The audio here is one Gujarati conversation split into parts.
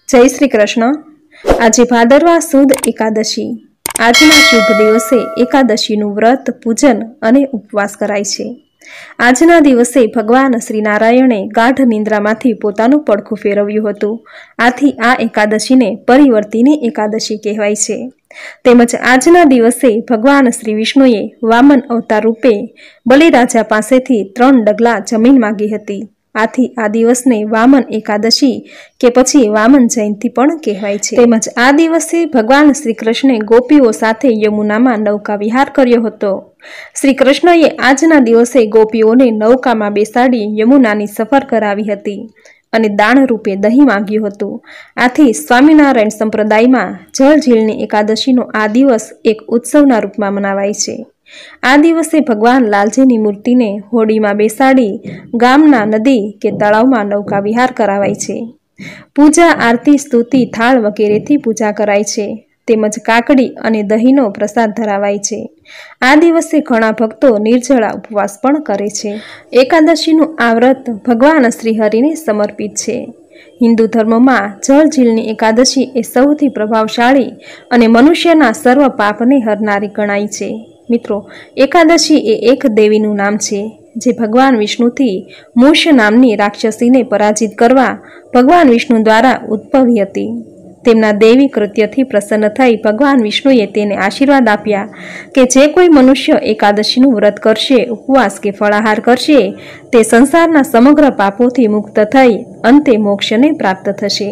जय श्री कृष्ण। आज भादरवा सुद एकादशी। आजना शुभ दिवसे एकादशीનું વ્રત પૂજન અને ઉપવાસ કરાય છે। આજના દિવસે ભગવાન શ્રી નારાયણે ગાઢ નિંદ્રામાંથી પોતાનું પડખું ફેરવ્યું હતું। આથી આ એકાદશીને પરિવર્તિની એકાદશી કહેવાય છે। તેમજ આજના દિવસે ભગવાન શ્રી વિષ્ણુએ વામન અવતાર રૂપે બલિરાજા પાસેથી 3 ડગલા જમીન માંગી હતી। આથી આ દિવસને વામન એકાદશી કે પછી વામન જયંતિ પણ કહેવાય છે। તેમજ આ દિવસે ભગવાન શ્રી કૃષ્ણે ગોપીઓ સાથે યમુનામાં નૌકા વિહાર કર્યો હતો। શ્રી કૃષ્ણએ આજના દિવસે ગોપીઓને નૌકામાં બેસાડી યમુનાની સફર કરાવી હતી અને દાણ રૂપે દહીં માંગ્યું હતું। આથી સ્વામિનારાયણ સંપ્રદાયમાં જળઝીલની એકાદશીનો આ દિવસ એક ઉત્સવના રૂપમાં મનાવાય છે। આ દિવસે ભગવાન લાલજીની મૂર્તિને હોડીમાં બેસાડી ગામના નદી કે તળાવમાં નૌકા વિહાર કરાવાય છે। પૂજા આરતી સ્તુતિ થાળ વગેરેથી પૂજા કરાય છે। તેમજ કાકડી અને દહીંનો પ્રસાદ ધરાવાય છે। આ દિવસે ઘણા ભક્તો નિર્જળા ઉપવાસ પણ કરે છે। એકાદશીનું આ વ્રત ભગવાન શ્રી હરિને સમર્પિત છે। હિન્દુ ધર્મમાં જળઝીલની એકાદશી એ સૌથી પ્રભાવશાળી અને મનુષ્યના સર્વ પાપને હરનારી ગણાય છે। મિત્રો, એકાદશી એ એક દેવીનું નામ છે જે ભગવાન વિષ્ણુથી મૂષ નામની રાક્ષસીને પરાજિત કરવા ભગવાન વિષ્ણુ દ્વારા ઉદ્ભવી હતી। તેમના દેવી કૃત્યથી પ્રસન્ન થઈ ભગવાન વિષ્ણુએ તેને આશીર્વાદ આપ્યા કે જે કોઈ મનુષ્ય એકાદશીનું વ્રત કરશે, ઉપવાસ કે ફળાહાર કરશે, તે સંસારના સમગ્ર પાપોથી મુક્ત થઈ અંતે મોક્ષને પ્રાપ્ત થશે।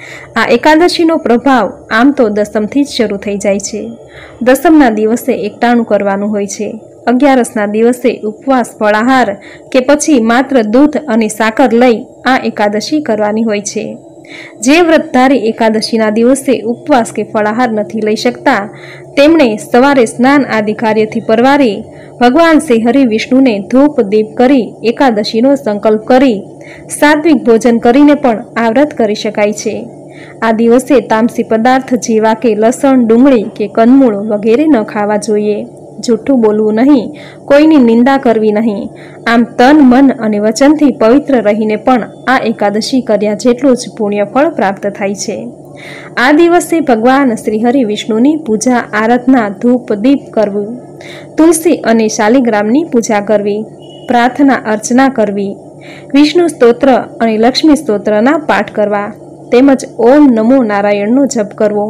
આ એકાદશીનો પ્રભાવ આમ તો દસમથી જ શરૂ થઈ જાય છે। દસમના દિવસે એકટાણું કરવાનું હોય છે। 11ના દિવસે ઉપવાસ, ફળાહાર કે પછી માત્ર દૂધ અને સાકર લઈ આ એકાદશી કરવાની હોય છે। જે વ્રતધારી એકાદશીના દિવસે ઉપવાસ કે ફળાહાર નથી લઈ શકતા, તેમણે સવારે સ્નાન આદિ કાર્યથી પરવારી ભગવાન શ્રી હરિ વિષ્ણુને ધૂપ દીપ કરી એકાદશીનો સંકલ્પ કરી સાત્વિક ભોજન કરીને પણ આ વ્રત કરી શકાય છે। આ દિવસે તામસી પદાર્થ જેવા કે લસણ, ડુંગળી કે કંદમૂળ વગેરે ન ખાવા જોઈએ। જૂઠું બોલવું નહીં, કોઈની નિંદા કરવી નહીં। આમ તન, મન અને વચનથી પવિત્ર રહીને પણ આ એકાદશી કર્યા જેટલું જ પુણ્ય ફળ પ્રાપ્ત થાય છે। આ દિવસે ભગવાન શ્રી હરિ વિષ્ણુની પૂજા આરાધના, ધૂપ દીપ કરવું, તુલસી અને શાલિગ્રામની પૂજા કરવી, પ્રાર્થના અર્ચના કરવી, વિષ્ણુ સ્તોત્ર અને લક્ષ્મી સ્તોત્રના પાઠ કરવા તેમજ ઓમ નમો નારાયણનો જપ કરવો।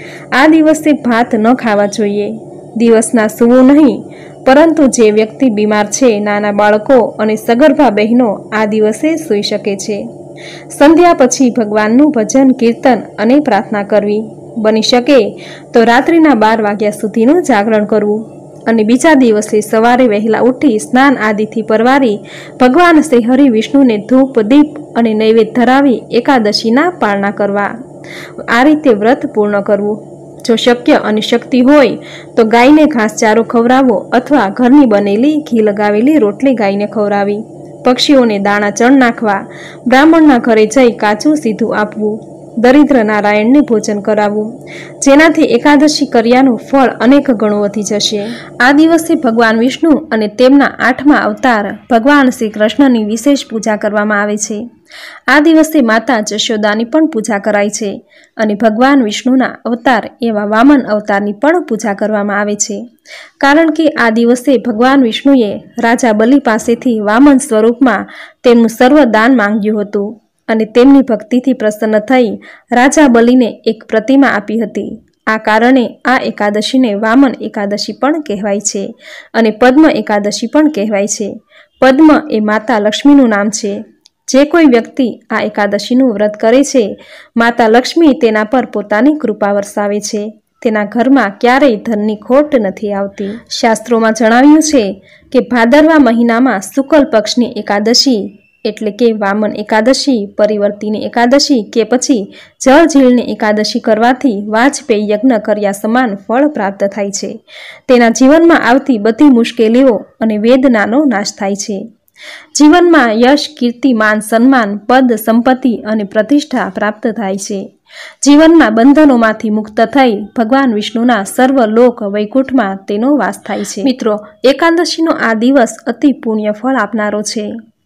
આ દિવસે ભાત ન ખાવા જોઈએ। દિવસના સૂવું નહીં, પરંતુ જે વ્યક્તિ બીમાર છે, નાના બાળકો અને સગર્ભા બહેનો આ દિવસે સૂઈ શકે છે। સંધ્યા પછી ભગવાનનું ભજન, કીર્તન અને પ્રાર્થના કરવી। બની શકે તો રાત્રિના 12 વાગ્યા સુધીનું જાગરણ કરવું અને બીજા દિવસે સવારે વહેલા ઉઠી સ્નાન આદિથી પરવારી ભગવાન શ્રી હરિ વિષ્ણુને ધૂપ દીપ અને નૈવેદ્ય ધરાવી એકાદશીના પારણા કરવા। આ રીતે વ્રત પૂર્ણ કરવું। જો શક્ય અને શક્તિ હોય તો ગાયને ઘાસચારો ખવડાવવો અથવા ઘરની બનેલી ઘી લગાવેલી રોટલી ગાયને ખવડાવી, પક્ષીઓને દાણા ચણ નાખવા, બ્રાહ્મણના ઘરે જઈ કાચું સીધું આપવું, દરિદ્ર નારાયણને ભોજન કરાવવું, જેનાથી એકાદશી કર્યાનું ફળ અનેક ગણું વધી જશે। આ દિવસે ભગવાન વિષ્ણુ અને તેમના 8મા અવતાર ભગવાન શ્રી કૃષ્ણની વિશેષ પૂજા કરવામાં આવે છે। આ દિવસે માતા જશોદાની પણ પૂજા કરાય છે અને ભગવાન વિષ્ણુના અવતાર એવા વામન અવતારની પણ પૂજા કરવામાં આવે છે। કારણ કે આ દિવસે ભગવાન વિષ્ણુએ રાજા બલિ પાસેથી વામન સ્વરૂપમાં તેમનું સર્વ દાન માંગ્યું હતું અને તેમની ભક્તિથી પ્રસન્ન થઈ રાજા બલિને એક પ્રતિમા આપી હતી। આ કારણે આ એકાદશીને વામન એકાદશી પણ કહેવાય છે અને પદ્મ એકાદશી પણ કહેવાય છે। પદ્મ એ માતા લક્ષ્મીનું નામ છે। જે કોઈ વ્યક્તિ આ એકાદશીનું વ્રત કરે છે, માતા લક્ષ્મી તેના પર પોતાની કૃપા વરસાવે છે। તેના ઘરમાં ક્યારેય ધનની ખોટ નથી આવતી। શાસ્ત્રોમાં જણાવ્યું છે કે ભાદરવા મહિનામાં શુક્લ પક્ષની એકાદશી એટલે કે વામન એકાદશી, પરિવર્તિની એકાદશી કે પછી જળઝીલની એકાદશી કરવાથી વાજપેયી યજ્ઞ કર્યા સમાન ફળ પ્રાપ્ત થાય છે। તેના જીવનમાં આવતી બધી મુશ્કેલીઓ અને વેદનાનો નાશ થાય છે। જીવનમાં યશ, કીર્તિ, માન, સન્માન, પદ, સંપત્તિ અને પ્રતિષ્ઠા પ્રાપ્ત થાય છે। જીવનમાં બંધનોમાંથી મુક્ત થઈ ભગવાન વિષ્ણુના સર્વ લોક વૈકુંઠમાં તેનો વાસ થાય છે। મિત્રો, એકાદશીનો આ દિવસ અતિ પુણ્ય ફળ આપનારો છે।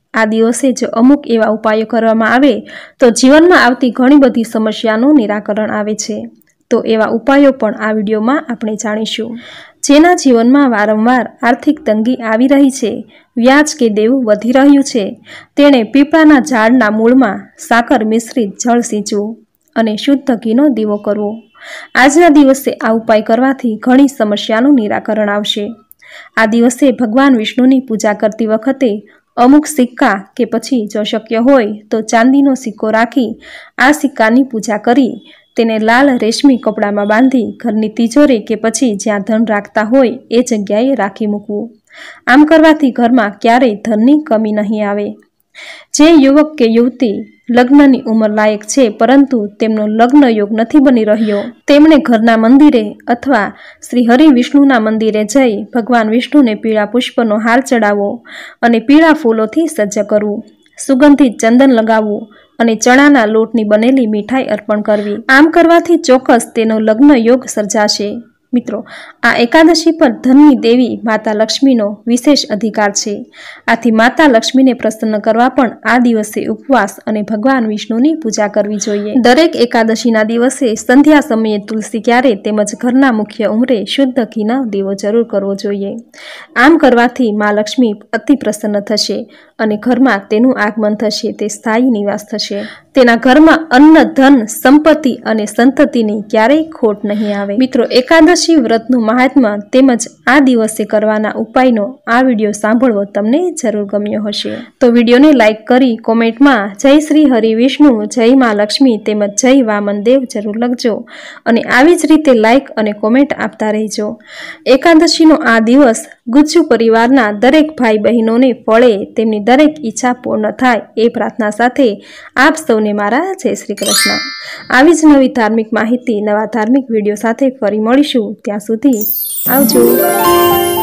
આ દિવસે જો અમુક એવા ઉપાયો કરવામાં આવે તો જીવનમાં આવતી ઘણી બધી સમસ્યાનું નિરાકરણ આવે છે। તો એવા ઉપાયો પણ આ વિડીયોમાં આપણે જાણીશું। જેના જીવનમાં વારંવાર આર્થિક તંગી આવી રહી છે, વ્યાજ કે દેવું વધી રહ્યું છે, તેણે પીપળાના ઝાડના મૂળમાં સાકર મિશ્રિત જળ સિંચવું અને શુદ્ધ ઘીનો દીવો કરવો। આજના દિવસે આ ઉપાય કરવાથી ઘણી સમસ્યાનું નિરાકરણ આવશે। આ દિવસે ભગવાન વિષ્ણુની પૂજા કરતી વખતે અમુક સિક્કા કે પછી જો શક્ય હોય તો ચાંદીનો સિક્કો રાખી આ સિક્કાની પૂજા કરી તેને લાલ રેશમી કપડામાં બાંધી ઘરની તિજોરી કે પછી જ્યાં ધન રાખતા હોય એ જગ્યાએ રાખી મૂકવું। આમ કરવાથી ઘરમાં ક્યારેય ધનની કમી નહીં આવે। જે યુવક કે યુવતી લગ્નની ઉંમર લાયક છે પરંતુ તેમનો લગ્ન યોગ નથી બની રહ્યો, તેમણે ઘરના મંદિરે અથવા શ્રી હરિ વિષ્ણુના મંદિરે જઈ ભગવાન વિષ્ણુને પીળા પુષ્પનો હાર ચડાવવો અને પીળા ફૂલોથી સજ્જ કરવું, સુગંધિત ચંદન લગાવવું અને ચણાના લોટની બનેલી મીઠાઈ અર્પણ કરવી। આમ કરવાથી ચોક્કસ તેનો લગ્ન યોગ સર્જાશે। મિત્રો, આ એકાદશી પર ધનની દેવી માતા લક્ષ્મીનો વિશેષ અધિકાર છે। આથી માતા લક્ષ્મીને પ્રસન્ન કરવા પણ આ દિવસે ઉપવાસ અને ભગવાન વિષ્ણુની પૂજા કરવી જોઈએ। દરેક એકાદશીના દિવસે સંધ્યા સમયે તુલસી ક્યારે તેમજ ઘરના મુખ્ય ઉંમરે શુદ્ધ ઘીનો દીવો જરૂર કરવો જોઈએ। આમ કરવાથી મા લક્ષ્મી અતિ પ્રસન્ન થશે અને ઘરમાં તેનું આગમન થશે, તે સ્થાયી નિવાસ થશે। તેના ઘરમાં અન્ન, ધન, સંપત્તિ અને સંતતિની ક્યારેય ખોટ નહીં આવે। મિત્રો, એકાદશી વ્રતનું મહાત્મ્ય તેમજ આ દિવસે કરવાના ઉપાયનો આ વિડીયો સાંભળવો તમને જરૂર ગમ્યો હશે। તો વિડીયોને લાઈક કરી કોમેન્ટમાં જય શ્રી હરિ વિષ્ણુ, જય મા લક્ષ્મી તેમજ જય વામન દેવ જરૂર લખજો અને આવી જ રીતે લાઈક અને કોમેન્ટ આપતા રહેજો। એકાદશીનો આ દિવસ ગુજ્જુ પરિવારના દરેક ભાઈ બહેનોને ફળે, તેમની દરેક ઈચ્છા પૂર્ણ થાય એ પ્રાર્થના સાથે આપ સૌને મારા જય શ્રી કૃષ્ણ। આવી જ નવી ધાર્મિક માહિતી, નવા ધાર્મિક વિડીયો સાથે ફરી મળીશું। ત્યાં સુધી આવજો।